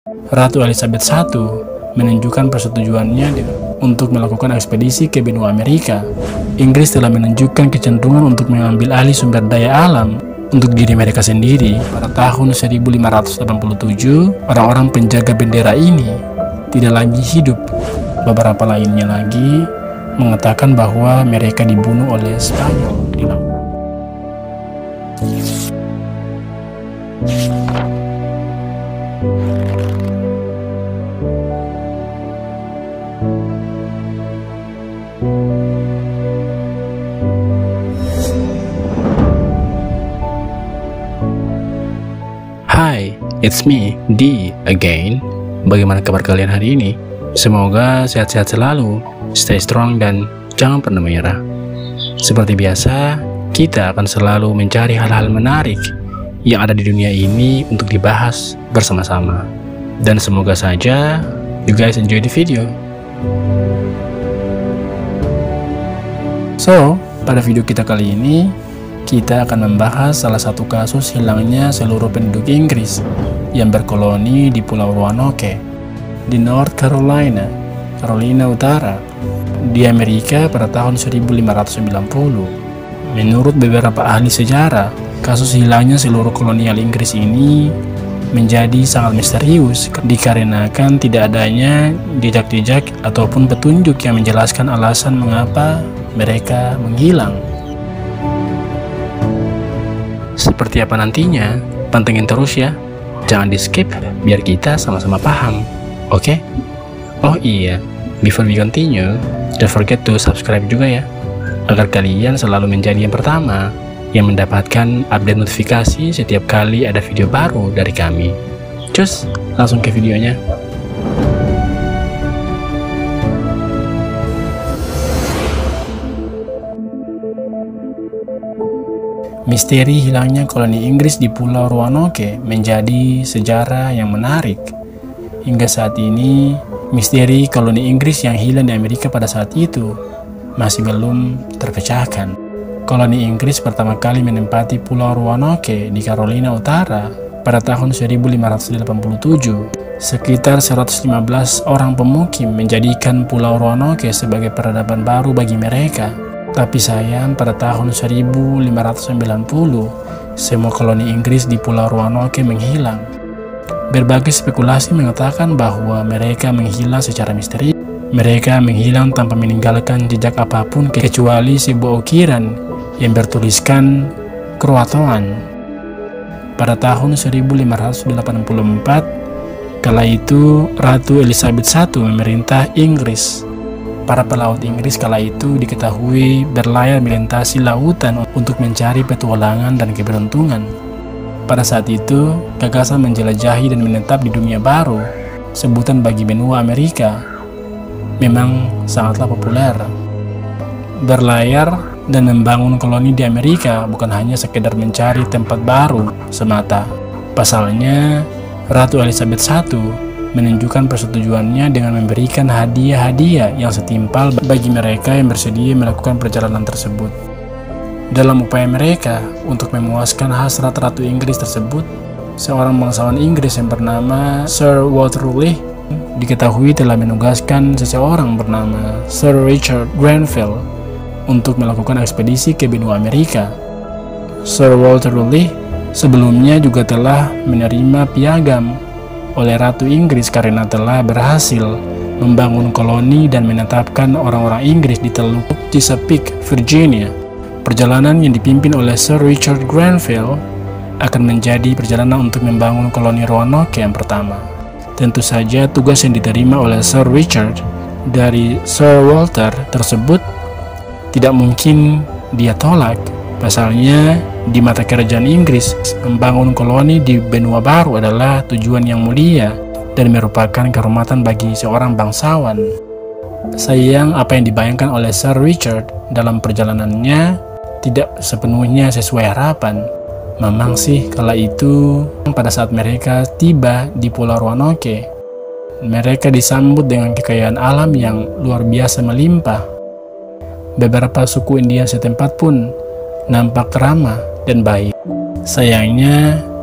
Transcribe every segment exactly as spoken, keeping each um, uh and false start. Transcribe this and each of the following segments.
Ratu Elizabeth satu menunjukkan persetujuannya untuk melakukan ekspedisi ke benua Amerika. Inggris telah menunjukkan kecenderungan untuk mengambil alih sumber daya alam untuk diri mereka sendiri. Pada tahun seribu lima ratus delapan puluh tujuh, orang-orang penjaga bendera ini tidak lagi hidup. Beberapa lainnya lagi mengatakan bahwa mereka dibunuh oleh Spanyol di laut. Hai, it's me, D again. Bagaimana kabar kalian hari ini? Semoga sehat-sehat selalu, stay strong, dan jangan pernah menyerah. Seperti biasa, kita akan selalu mencari hal-hal menarik yang ada di dunia ini untuk dibahas bersama-sama. Dan semoga saja you guys enjoy the video. So, pada video kita kali ini, kita akan membahas salah satu kasus hilangnya seluruh penduduk Inggris yang berkoloni di Pulau Roanoke di North Carolina, Carolina Utara, di Amerika pada tahun seribu lima ratus sembilan puluh. Menurut beberapa ahli sejarah, kasus hilangnya seluruh kolonial Inggris ini menjadi sangat misterius dikarenakan tidak adanya jejak-jejak ataupun petunjuk yang menjelaskan alasan mengapa mereka menghilang. Seperti apa nantinya? Pantengin terus ya. Jangan di skip biar kita sama-sama paham. Oke? Okay? Oh iya, before we continue, don't forget to subscribe juga ya, agar kalian selalu menjadi yang pertama yang mendapatkan update notifikasi setiap kali ada video baru dari kami. Cus, langsung ke videonya. Misteri hilangnya koloni Inggris di Pulau Roanoke menjadi sejarah yang menarik. Hingga saat ini, misteri koloni Inggris yang hilang di Amerika pada saat itu masih belum terpecahkan. Koloni Inggris pertama kali menempati Pulau Roanoke di Carolina Utara pada tahun seribu lima ratus delapan puluh tujuh. Sekitar seratus lima belas orang pemukim menjadikan Pulau Roanoke sebagai peradaban baru bagi mereka. Tapi sayang, pada tahun seribu lima ratus sembilan puluh, semua koloni Inggris di Pulau Roanoke menghilang. Berbagai spekulasi mengatakan bahwa mereka menghilang secara misteri. Mereka menghilang tanpa meninggalkan jejak apapun kecuali sebuah ukiran yang bertuliskan Croatoan. Pada tahun seribu lima ratus delapan puluh empat, kala itu Ratu Elizabeth satu memerintah Inggris. Para pelaut Inggris kala itu diketahui berlayar melintasi lautan untuk mencari petualangan dan keberuntungan. Pada saat itu, gagasan menjelajahi dan menetap di dunia baru, sebutan bagi benua Amerika, memang sangatlah populer. Berlayar dan membangun koloni di Amerika bukan hanya sekedar mencari tempat baru semata. Pasalnya, Ratu Elizabeth satu menunjukkan persetujuannya dengan memberikan hadiah-hadiah yang setimpal bagi mereka yang bersedia melakukan perjalanan tersebut. Dalam upaya mereka untuk memuaskan hasrat Ratu Inggris tersebut, seorang bangsawan Inggris yang bernama Sir Walter Raleigh diketahui telah menugaskan seseorang bernama Sir Richard Grenfell untuk melakukan ekspedisi ke benua Amerika. Sir Walter Raleigh sebelumnya juga telah menerima piagam oleh Ratu Inggris karena telah berhasil membangun koloni dan menetapkan orang-orang Inggris di Teluk Chesapeake, Virginia. Perjalanan yang dipimpin oleh Sir Richard Grenfell akan menjadi perjalanan untuk membangun koloni Roanoke yang pertama. Tentu saja tugas yang diterima oleh Sir Richard dari Sir Walter tersebut tidak mungkin dia tolak. Pasalnya, di mata kerajaan Inggris, membangun koloni di benua baru adalah tujuan yang mulia dan merupakan kehormatan bagi seorang bangsawan. Sayang, apa yang dibayangkan oleh Sir Richard dalam perjalanannya tidak sepenuhnya sesuai harapan. Memang sih, kala itu pada saat mereka tiba di Pulau Roanoke, mereka disambut dengan kekayaan alam yang luar biasa melimpah. Beberapa suku India setempat pun nampak ramah dan baik. Sayangnya,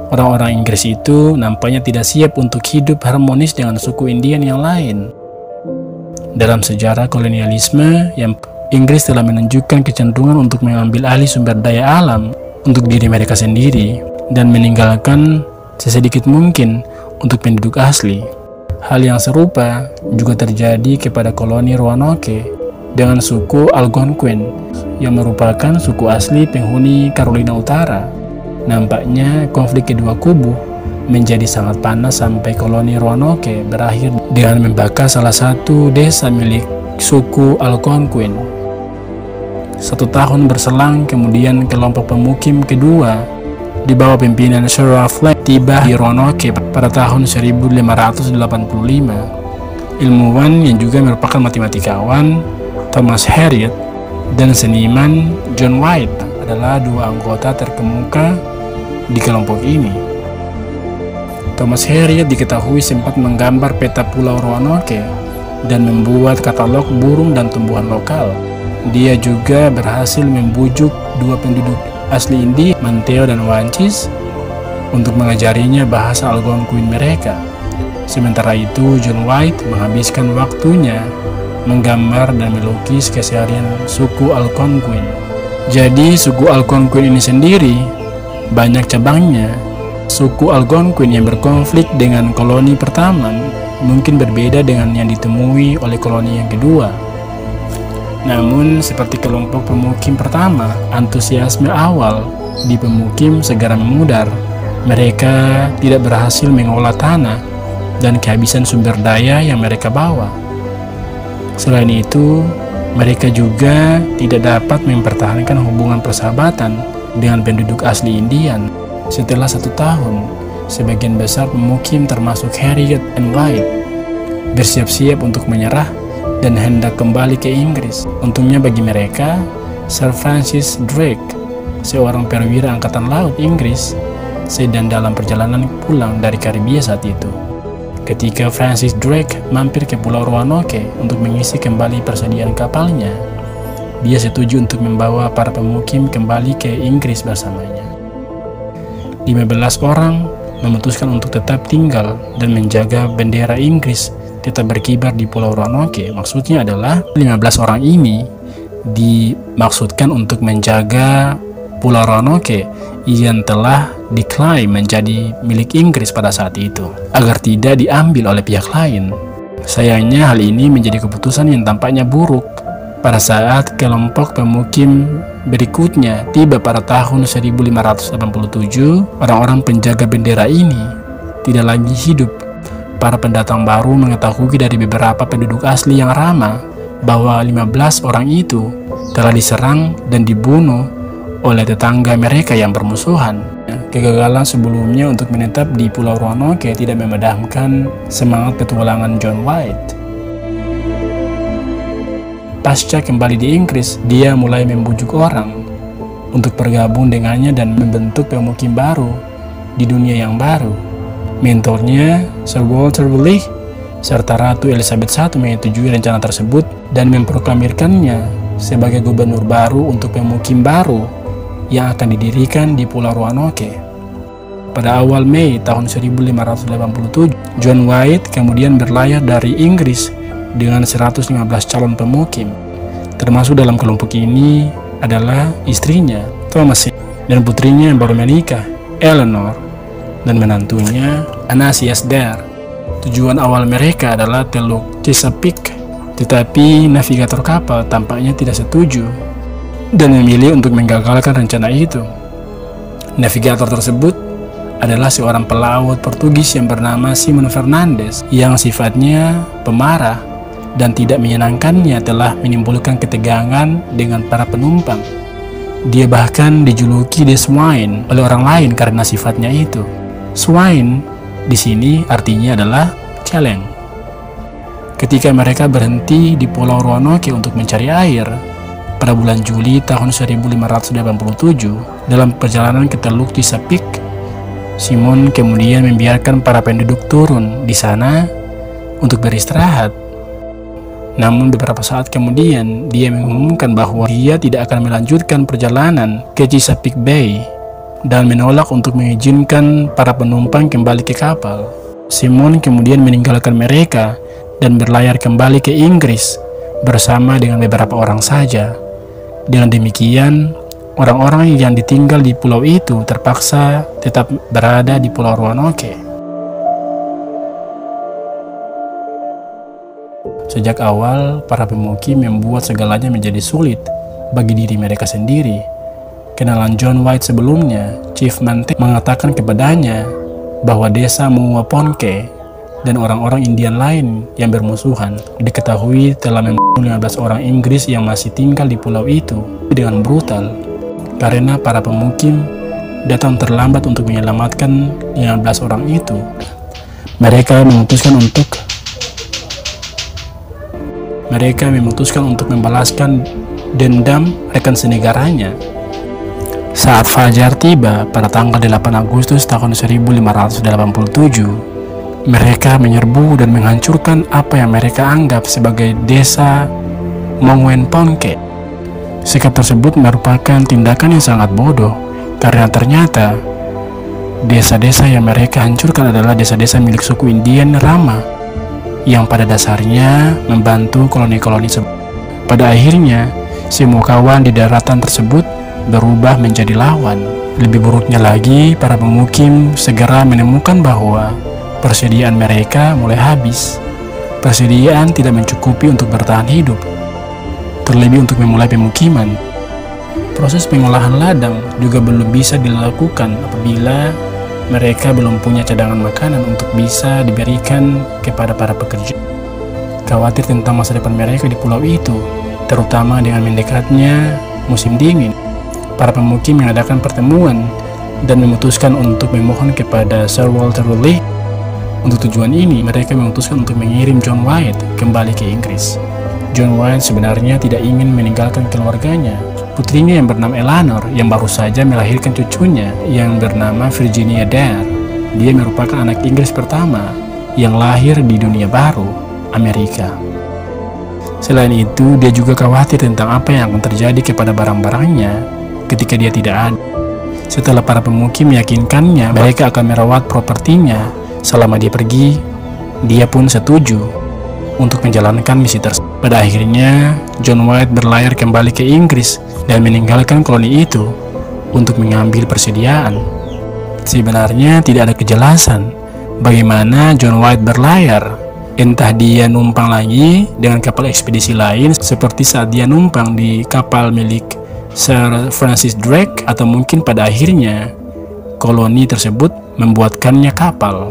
Orang-orang Inggris itu nampaknya tidak siap untuk hidup harmonis dengan suku Indian yang lain. Dalam sejarah kolonialisme, yang Inggris telah menunjukkan kecenderungan untuk mengambil alih sumber daya alam untuk diri mereka sendiri dan meninggalkan sesedikit mungkin untuk penduduk asli. Hal yang serupa juga terjadi kepada koloni Roanoke dengan suku Algonquin yang merupakan suku asli penghuni Carolina Utara. Nampaknya konflik kedua kubu menjadi sangat panas sampai koloni Roanoke berakhir dengan membakar salah satu desa milik suku Algonquin. Satu tahun berselang kemudian kelompok pemukim kedua di bawah pimpinan Sir Ralph Lane tiba di Roanoke pada tahun seribu lima ratus delapan puluh lima. Ilmuwan yang juga merupakan matematikawan Thomas Harriot dan seniman John White adalah dua anggota terkemuka di kelompok ini. Thomas Harriot diketahui sempat menggambar peta pulau Roanoke dan membuat katalog burung dan tumbuhan lokal. Dia juga berhasil membujuk dua penduduk asli India, Manteo dan Wanchis, untuk mengajarinya bahasa Algonquin mereka. Sementara itu, John White menghabiskan waktunya menggambar dan melukis keseharian suku Algonquin. Jadi, suku Algonquin ini sendiri banyak cabangnya. Suku Algonquin yang berkonflik dengan koloni pertama mungkin berbeda dengan yang ditemui oleh koloni yang kedua. Namun, seperti kelompok pemukim pertama, antusiasme awal di pemukim segera memudar. Mereka tidak berhasil mengolah tanah dan kehabisan sumber daya yang mereka bawa. Selain itu, mereka juga tidak dapat mempertahankan hubungan persahabatan dengan penduduk asli Indian. Setelah satu tahun, sebagian besar pemukim termasuk Harriot and White bersiap-siap untuk menyerah dan hendak kembali ke Inggris. Untungnya bagi mereka, Sir Francis Drake, seorang perwira angkatan laut Inggris, sedang dalam perjalanan pulang dari Karibia saat itu. Ketika Francis Drake mampir ke Pulau Roanoke untuk mengisi kembali persediaan kapalnya, dia setuju untuk membawa para pemukim kembali ke Inggris bersamanya. lima belas orang memutuskan untuk tetap tinggal dan menjaga bendera Inggris tetap berkibar di Pulau Roanoke. Maksudnya adalah lima belas orang ini dimaksudkan untuk menjaga Pulau Roanoke yang telah diklaim menjadi milik Inggris pada saat itu, agar tidak diambil oleh pihak lain. Sayangnya hal ini menjadi keputusan yang tampaknya buruk. Pada saat kelompok pemukim berikutnya tiba pada tahun seribu lima ratus delapan puluh tujuh, orang-orang penjaga bendera ini tidak lagi hidup. Para pendatang baru mengetahui dari beberapa penduduk asli yang ramah bahwa lima belas orang itu telah diserang dan dibunuh oleh tetangga mereka yang bermusuhan. Kegagalan sebelumnya untuk menetap di Pulau Roanoke tidak memadamkan semangat petualangan John White. Pasca kembali di Inggris, dia mulai membujuk orang untuk bergabung dengannya dan membentuk pemukim baru di dunia yang baru. Mentornya, Sir Walter Raleigh, serta Ratu Elizabeth satu menyetujui rencana tersebut dan memproklamirkannya sebagai gubernur baru untuk pemukim baru yang akan didirikan di Pulau Roanoke. Pada awal Mei tahun seribu lima ratus delapan puluh tujuh, John White kemudian berlayar dari Inggris dengan seratus lima belas calon pemukim. Termasuk dalam kelompok ini adalah istrinya, Thomas, dan putrinya yang baru menikah, Eleanor, dan menantunya, Anasias Dare. Tujuan awal mereka adalah Teluk Chesapeake, tetapi navigator kapal tampaknya tidak setuju dan memilih untuk menggagalkan rencana itu. Navigator tersebut adalah seorang pelaut Portugis yang bernama Simon Fernandes yang sifatnya pemarah dan tidak menyenangkannya telah menimbulkan ketegangan dengan para penumpang. Dia bahkan dijuluki The Swine oleh orang lain karena sifatnya itu. Swine di sini artinya adalah celeng. Ketika mereka berhenti di Pulau Roanoke untuk mencari air pada bulan Juli tahun seribu lima ratus delapan puluh tujuh, dalam perjalanan ke Teluk Chesapeake, Simon kemudian membiarkan para penduduk turun di sana untuk beristirahat. Namun beberapa saat kemudian, dia mengumumkan bahwa dia tidak akan melanjutkan perjalanan ke Chesapeake Bay. dan menolak untuk mengizinkan para penumpang kembali ke kapal. Simon kemudian meninggalkan mereka dan berlayar kembali ke Inggris bersama dengan beberapa orang saja. Dengan demikian, orang-orang yang ditinggal di pulau itu terpaksa tetap berada di Pulau Roanoke. Sejak awal, para pemukim membuat segalanya menjadi sulit bagi diri mereka sendiri. Kenalan John White sebelumnya, Chief Mantell mengatakan kepadanya bahwa desa Muwaponke dan orang-orang Indian lain yang bermusuhan diketahui telah membunuh lima belas orang Inggris yang masih tinggal di pulau itu dengan brutal, karena para pemukim datang terlambat untuk menyelamatkan lima belas orang itu. Mereka memutuskan untuk mereka memutuskan untuk membalaskan dendam rekan senegaranya. Saat fajar tiba pada tanggal delapan Agustus tahun seribu lima ratus delapan puluh tujuh, mereka menyerbu dan menghancurkan apa yang mereka anggap sebagai desa Muwaponke. Sikap tersebut merupakan tindakan yang sangat bodoh, karena ternyata desa-desa yang mereka hancurkan adalah desa-desa milik suku Indian Rama yang pada dasarnya membantu koloni-koloni sebelumnya. Pada akhirnya, semua kawan di daratan tersebut berubah menjadi lawan. Lebih buruknya lagi, para pemukim segera menemukan bahwa persediaan mereka mulai habis. Persediaan tidak mencukupi untuk bertahan hidup, terlebih untuk memulai pemukiman. Proses pengolahan ladang juga belum bisa dilakukan apabila mereka belum punya cadangan makanan untuk bisa diberikan kepada para pekerja. Khawatir tentang masa depan mereka di pulau itu, terutama dengan mendekatnya musim dingin, para pemukim mengadakan pertemuan dan memutuskan untuk memohon kepada Sir Walter Raleigh. Untuk tujuan ini, mereka memutuskan untuk mengirim John White kembali ke Inggris. John White sebenarnya tidak ingin meninggalkan keluarganya. Putrinya yang bernama Eleanor yang baru saja melahirkan cucunya yang bernama Virginia Dare. Dia merupakan anak Inggris pertama yang lahir di dunia baru, Amerika. Selain itu, dia juga khawatir tentang apa yang akan terjadi kepada barang-barangnya ketika dia tidak ada. Setelah para pemukim meyakinkannya mereka akan merawat propertinya selama dia pergi, dia pun setuju untuk menjalankan misi tersebut. Pada akhirnya, John White berlayar kembali ke Inggris dan meninggalkan koloni itu untuk mengambil persediaan. Sebenarnya tidak ada kejelasan bagaimana John White berlayar. Entah dia numpang lagi dengan kapal ekspedisi lain seperti saat dia numpang di kapal milik Sir Francis Drake, atau mungkin pada akhirnya koloni tersebut membuatkannya kapal.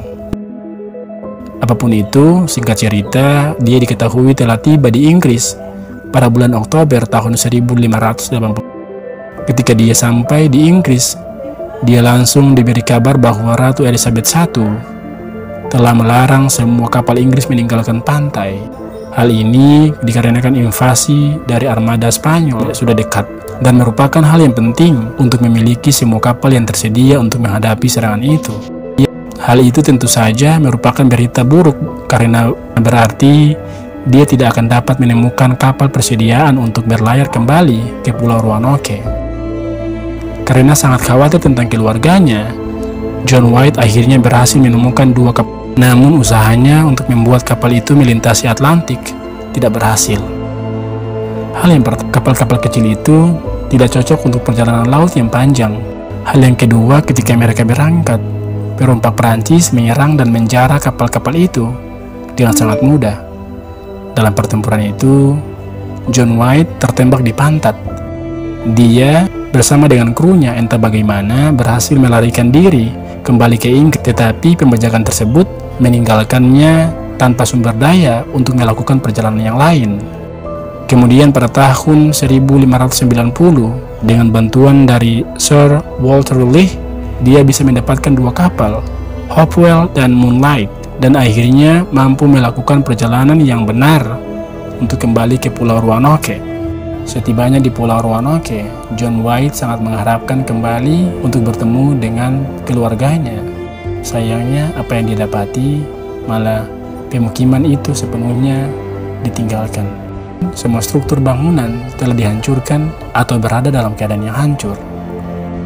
Apapun itu, singkat cerita, dia diketahui telah tiba di Inggris pada bulan Oktober tahun seribu lima ratus delapan puluh. Ketika dia sampai di Inggris, dia langsung diberi kabar bahwa Ratu Elizabeth satu telah melarang semua kapal Inggris meninggalkan pantai. Hal ini dikarenakan invasi dari armada Spanyol sudah dekat dan merupakan hal yang penting untuk memiliki semua kapal yang tersedia untuk menghadapi serangan itu. Hal itu tentu saja merupakan berita buruk karena berarti dia tidak akan dapat menemukan kapal persediaan untuk berlayar kembali ke Pulau Roanoke. Karena sangat khawatir tentang keluarganya, John White akhirnya berhasil menemukan dua kapal. Namun usahanya untuk membuat kapal itu melintasi Atlantik tidak berhasil. Hal yang pertama, kapal-kapal kecil itu tidak cocok untuk perjalanan laut yang panjang. Hal yang kedua, ketika mereka berangkat, perompak Perancis menyerang dan menjara kapal-kapal itu dengan sangat mudah. Dalam pertempuran itu, John White tertembak di pantat. Dia bersama dengan krunya entah bagaimana berhasil melarikan diri kembali ke Inggris, tetapi pembajakan tersebut meninggalkannya tanpa sumber daya untuk melakukan perjalanan yang lain. Kemudian pada tahun seribu lima ratus sembilan puluh, dengan bantuan dari Sir Walter Raleigh, dia bisa mendapatkan dua kapal, Hopewell dan Moonlight, dan akhirnya mampu melakukan perjalanan yang benar untuk kembali ke Pulau Roanoke. Setibanya di Pulau Roanoke, John White sangat mengharapkan kembali untuk bertemu dengan keluarganya. Sayangnya, apa yang didapati malah pemukiman itu sepenuhnya ditinggalkan. Semua struktur bangunan telah dihancurkan atau berada dalam keadaan yang hancur.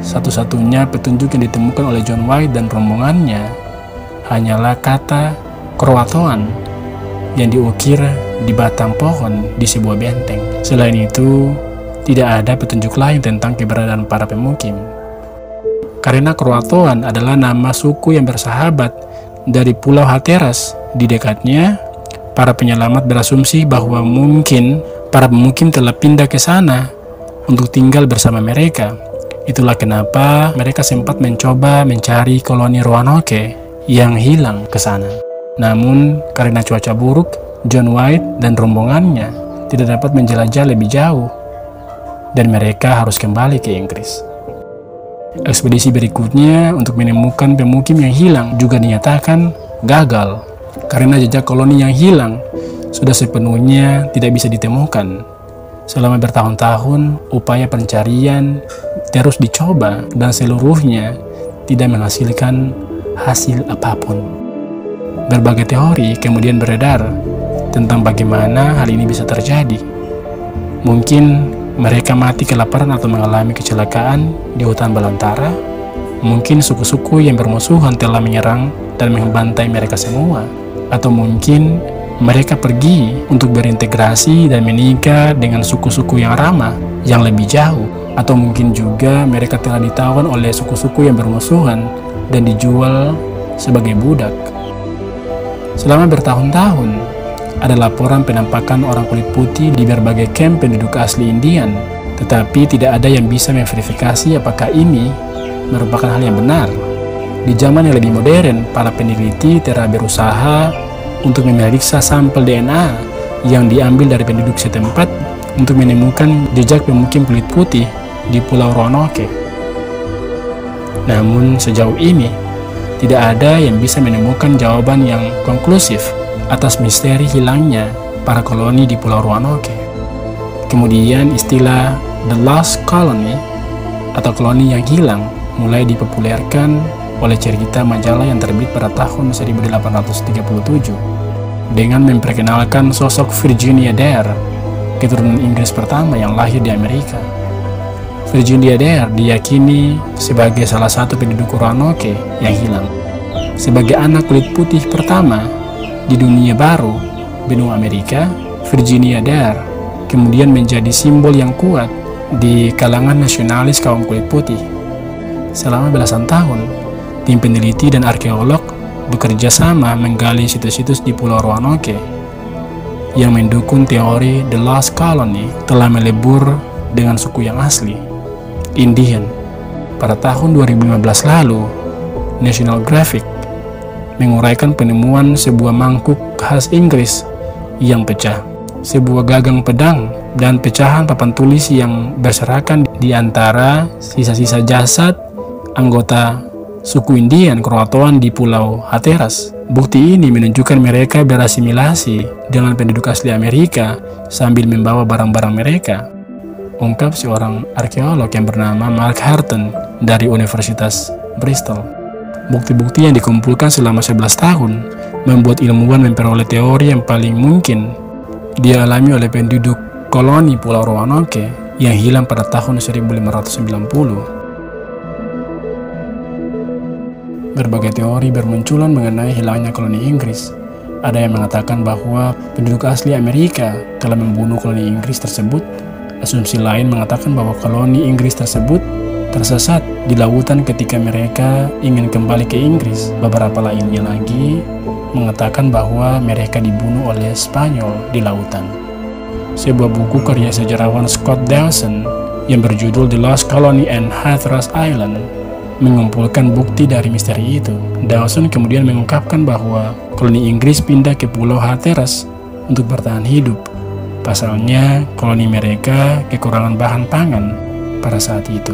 satu-satunya petunjuk yang ditemukan oleh John White dan rombongannya hanyalah kata Croatoan yang diukir di batang pohon di sebuah benteng. Selain itu, tidak ada petunjuk lain tentang keberadaan para pemukim. Karena Croatoan adalah nama suku yang bersahabat dari Pulau Hatteras di dekatnya, para penyelamat berasumsi bahwa mungkin para pemukim telah pindah ke sana untuk tinggal bersama mereka. Itulah kenapa mereka sempat mencoba mencari koloni Roanoke yang hilang ke sana. Namun, karena cuaca buruk, John White dan rombongannya tidak dapat menjelajah lebih jauh, dan mereka harus kembali ke Inggris. Ekspedisi berikutnya untuk menemukan pemukim yang hilang juga dinyatakan gagal, karena jejak koloni yang hilang sudah sepenuhnya tidak bisa ditemukan. Selama bertahun-tahun, upaya pencarian terus dicoba dan seluruhnya tidak menghasilkan hasil apapun. Berbagai teori kemudian beredar tentang bagaimana hal ini bisa terjadi. Mungkin mereka mati kelaparan atau mengalami kecelakaan di hutan belantara. Mungkin suku-suku yang bermusuhan telah menyerang dan membantai mereka semua. Atau mungkin mereka pergi untuk berintegrasi dan menikah dengan suku-suku yang ramah, yang lebih jauh. Atau mungkin juga mereka telah ditawan oleh suku-suku yang bermusuhan dan dijual sebagai budak. Selama bertahun-tahun, ada laporan penampakan orang kulit putih di berbagai kamp penduduk asli Indian, tetapi tidak ada yang bisa memverifikasi apakah ini merupakan hal yang benar. Di zaman yang lebih modern, para peneliti telah berusaha untuk memeriksa sampel D N A yang diambil dari penduduk setempat untuk menemukan jejak pemukim kulit putih di Pulau Roanoke. Namun sejauh ini, tidak ada yang bisa menemukan jawaban yang konklusif atas misteri hilangnya para koloni di Pulau Roanoke. Kemudian istilah The Lost Colony atau koloni yang hilang mulai dipopulerkan oleh cerita majalah yang terbit pada tahun seribu delapan ratus tiga puluh tujuh dengan memperkenalkan sosok Virginia Dare, keturunan Inggris pertama yang lahir di Amerika. Virginia Dare diyakini sebagai salah satu penduduk Roanoke yang hilang. Sebagai anak kulit putih pertama di dunia baru, benua Amerika, Virginia Dare kemudian menjadi simbol yang kuat di kalangan nasionalis kaum kulit putih. Selama belasan tahun, tim peneliti dan arkeolog bekerja sama menggali situs-situs di Pulau Roanoke yang mendukung teori The Lost Colony telah melebur dengan suku yang asli, Indian. Pada tahun dua ribu lima belas lalu, National Geographic menguraikan penemuan sebuah mangkuk khas Inggris yang pecah, sebuah gagang pedang, dan pecahan papan tulis yang berserakan di antara sisa-sisa jasad anggota suku Indian Croatoan di Pulau Hatteras. Bukti ini menunjukkan mereka berasimilasi dengan penduduk asli Amerika sambil membawa barang-barang mereka, ungkap seorang arkeolog yang bernama Mark Harton dari Universitas Bristol. Bukti-bukti yang dikumpulkan selama sebelas tahun membuat ilmuwan memperoleh teori yang paling mungkin dialami oleh penduduk koloni Pulau Roanoke yang hilang pada tahun seribu lima ratus sembilan puluh. Berbagai teori bermunculan mengenai hilangnya koloni Inggris. Ada yang mengatakan bahwa penduduk asli Amerika telah membunuh koloni Inggris tersebut. Asumsi lain mengatakan bahwa koloni Inggris tersebut tersesat di lautan ketika mereka ingin kembali ke Inggris. Beberapa lainnya lagi mengatakan bahwa mereka dibunuh oleh Spanyol di lautan. Sebuah buku karya sejarawan Scott Dawson yang berjudul The Lost Colony and Hatteras Island mengumpulkan bukti dari misteri itu. Dawson kemudian mengungkapkan bahwa koloni Inggris pindah ke Pulau Hatteras untuk bertahan hidup. Pasalnya, koloni mereka kekurangan bahan pangan pada saat itu.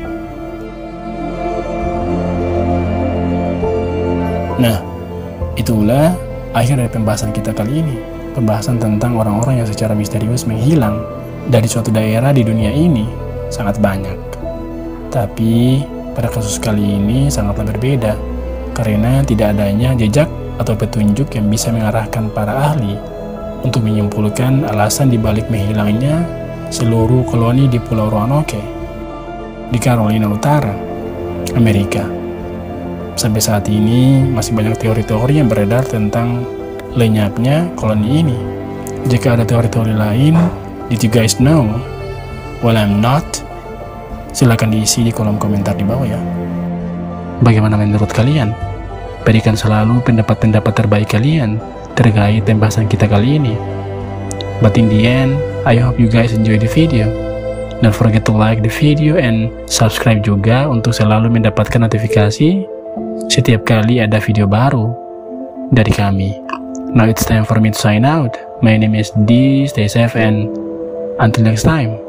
Nah, itulah akhir dari pembahasan kita kali ini. Pembahasan tentang orang-orang yang secara misterius menghilang dari suatu daerah di dunia ini sangat banyak. Tapi pada kasus kali ini sangatlah berbeda, karena tidak adanya jejak atau petunjuk yang bisa mengarahkan para ahli untuk menyimpulkan alasan dibalik menghilangnya seluruh koloni di Pulau Roanoke. di Carolina Utara, Amerika. Sampai saat ini masih banyak teori-teori yang beredar tentang lenyapnya koloni ini. Jika ada teori-teori lain, did you guys know? Well, I'm not. Silahkan diisi di kolom komentar di bawah ya. Bagaimana menurut kalian? Berikan selalu pendapat-pendapat terbaik kalian terkait pembahasan kita kali ini. But in the end, I hope you guys enjoy the video. Don't forget to like the video and subscribe juga untuk selalu mendapatkan notifikasi setiap kali ada video baru dari kami. Now it's time for me to sign out. My name is D. Stay safe and until next time.